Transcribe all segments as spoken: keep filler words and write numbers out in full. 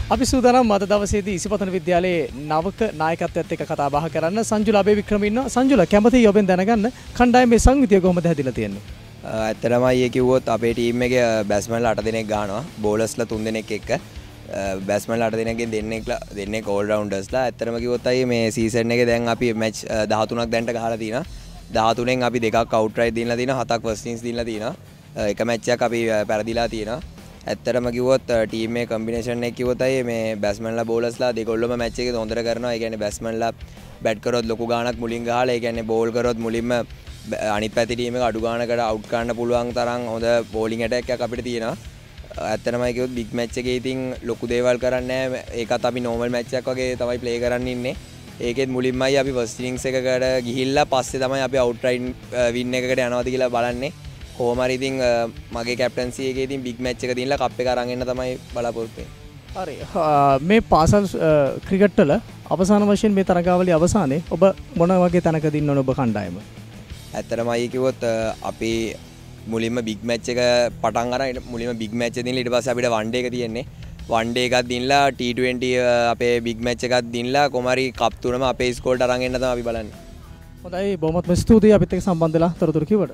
අපි සූදානම් අද දවසේදී ඉසිපතන විද්‍යාලයේ නවක නායකත්වයත් එක්ක කතා බහ කරන්න. සංජුල අබේවික්‍රම ඉන්නවා. සංජුල කැමතියි ඔබෙන් දැනගන්න කණ්ඩායමේ සංවිධිය කොහොමද හැදිලා තියෙන්නේ? ඇත්තටම අයියේ කිව්වොත් අපේ ටීම් එකේ බැට්ස්මන්ලා අට දෙනෙක් ගන්නවා. බෝලර්ස්ලා තුන් දෙනෙක් එක්ක. බැට්ස්මන්ලා අට දෙනෙක්ගෙන් දෙන්නෙක් දෙන්නෙක් ඕල් රවුන්ඩර්ස්ලා. ඇත්තටම කිව්වොත් අයියේ මේ සීසන් එකේ දැන් අපි මැච් දහතුනක් දැන්ට ගහලා තිනවා. දහතුනෙන් අපි දෙකක් අවුට්රයිට් දීලා තිනවා. හතක් ෆස්ට් ඉනින්ස් දීලා තිනවා. එක මැච් එකක් අපි පෙරදිලා තිනවා. ඇත්තටම කිව්වොත් ටීම් එකේ කම්බිනේෂන් එක කිව්වොත් අය මේ බැට්ස්මන්ලා බෝලර්ස්ලා දෙකොල්ලම මැච් එකේ හොඳට කරනවා. ඒ කියන්නේ බැට්ස්මන්ලා බැට් කරොත් ලොකු ගාණක් මුලින් ගහලා ඒ කියන්නේ බෝල් කරොත් මුලින්ම අනිත් පැත්තේ ටීම් එක අඩු ගාණකට අවුට් කරන්න පුළුවන් තරම් හොඳ බෝලිං ඇටැක් එකක් අපිට තියෙනවා. ඇත්තටම කිව්වොත් බිග් මැච් එකේ ඉතින් ලොකු දේවල් කරන්නේ නැහැ. ඒකත් අපි නෝමල් මැච් එකක් වගේ තමයි ප්ලේ කරන්න ඉන්නේ. ඒකෙත් මුලින්මයි අපි ෆස්ට් ඉනින්ග්ස් එකකට ගිහිල්ලා පස්සේ තමයි අපි අවුට්රයිට් වින් එකකට යනවාද කියලා බලන්නේ. කොහොම හරි ඉතින් මගේ කැප්ටන්සි එකේ ඉතින් බිග් මැච් එක දිනලා කප් එක අරන් එන්න තමයි බලාපොරොත්තු වෙන්නේ. හරි. මේ පාසල් ක්‍රිකට් වල අවසාන වශයෙන් මේ තරගාවලියේ අවසානයේ ඔබ මොන වගේ තැනකද ඉන්න ඕන ඔබ කණ්ඩායම? ඇත්තටම අයියේ කිව්වොත් අපි මුලින්ම බිග් මැච් එක පටන් අරන් මුලින්ම බිග් මැච් එක දිනලා ඊට පස්සේ අපිට වන් ඩේ එක තියෙන්නේ. වන් ඩේ එකක් දිනලා ටී ට්වෙන්ටි අපේ බිග් මැච් එකක් දිනලා කොහොම හරි කප් තුනම අපේ ස්කෝල්ට අරන් එන්න තමයි අපි බලන්නේ. හොඳයි බොහොමත්ම ස්තුතියි අපිත් එක්ක සම්බන්ධ වෙලා තොරතුරු කිව්වට.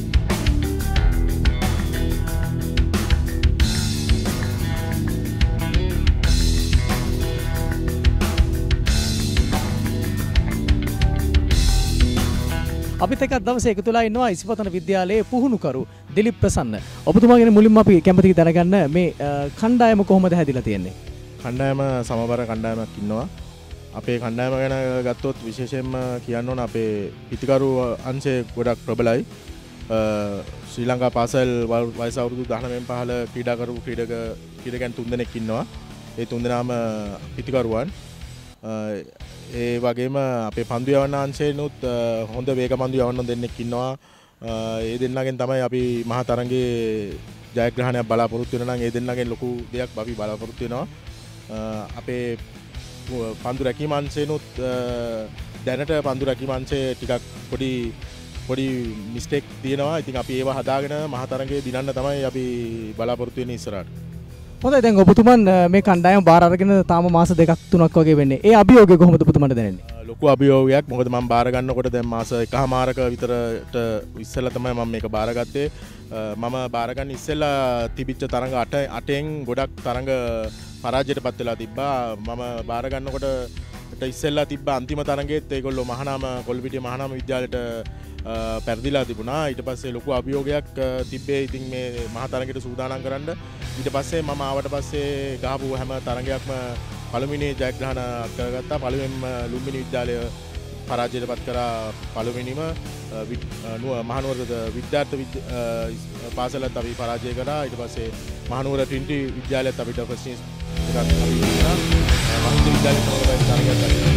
අපිත් එක්ක දවසේ එකතු වෙලා ඉන්නවා ඉසිපතන විද්‍යාලයේ පුහුණුකරු දිලිප් ප්‍රසන්න. ඔබතුමාගෙන මුලින්ම අපි කැමතියි දැනගන්න මේ කණ්ඩායම කොහොමද හැදිලා තියෙන්නේ? කණ්ඩායම සමබර කණ්ඩායමක් ඉන්නවා. අපේ කණ්ඩායම ගැන ගත්තොත් විශේෂයෙන්ම කියන්න ඕන අපේ පිතිකරු අංශය ගොඩක් ප්‍රබලයි. ශ්‍රී ලංකා පාසල් වයස අවුරුදු දහනවයෙන් පහළ ක්‍රීඩාකරු ක්‍රීඩක ක්‍රීඩකයන් තුන්දෙනෙක් ඉන්නවා. ඒ තුන්දෙනාම පිතිකරුවන්. ඒ වගේම අපේ පන්දු යවන්න අංශයෙන්ුත් හොඳ වේග පන්දු යවන්න දෙන්නෙක් ඉන්නවා. ඒ දෙන්නගෙන් තමයි අපි මහා තරඟයේ ජයග්‍රහණයක් බලාපොරොත්තු වෙනවා නම් ඒ දෙන්නගෙන් ලොකු දෙයක් අපි බලාපොරොත්තු වෙනවා. අපේ පන්දු රැකීම අංශයෙන්ුත් දැනට පන්දු රැකීම අංශයේ ටිකක් පොඩි පොඩි මිස්ටේක් තියෙනවා. ඉතින් අපි ඒවා හදාගෙන මහා තරඟයේ දිනන්න තමයි අපි බලාපොරොත්තු වෙන්නේ ඉස්සරහට. හොඳයි දැන් ඔබතුමන් මේ කණ්ඩායම බාර අරගෙන තාම මාස දෙකක් තුනක් වගේ වෙන්නේ. ඒ අභියෝගය කොහොමද ඔබතුමන්ට දැනෙන්නේ? ලොකු අභියෝගයක්. මොකද මම බාර ගන්නකොට දැන් මාස එකහමාරක විතරට ඉස්සෙල්ලා තමයි මම මේක බාරගත්තේ. මම බාර ගන්න ඉස්සෙල්ලා තිබිච්ච තරඟ අටෙන් ගොඩක් තරඟ පරාජයටපත් වෙලා තිබ්බා. මම බාර ගන්නකොට ඉස්සෙල්ලා තිබ්බ අන්තිම තරඟෙත් ඒගොල්ලෝ මහානාම කොල්ලපිටිය මහානාම විද්‍යාලයට පැරදිලා තිබුණා. ඊට පස්සේ ලොකු අභියෝගයක් තිබ්බේ ඉතින් මේ මහා තරඟයට සූදානම් කරන්න. ඊට පස්සේ මම ආවට පස්සේ ගහපු හැම තරඟයක්ම පළවෙනි ජයග්‍රහණ කරගත්තා. පළවෙනිම ලුම්බිනි විද්‍යාලය පරාජයටපත් කරා. පළවෙනිම මහනුවර විද්‍යාර්ථ පාසලත් අපි පරාජය කරා. ඊට පස්සේ මහනුවර ට්වින්ටි විද්‍යාලයත් අපිට ෆස්ට් ඉනින්ග්ස් එකක් අපි දුන්නා. මහින්ද විද්‍යාලයට තරගයක්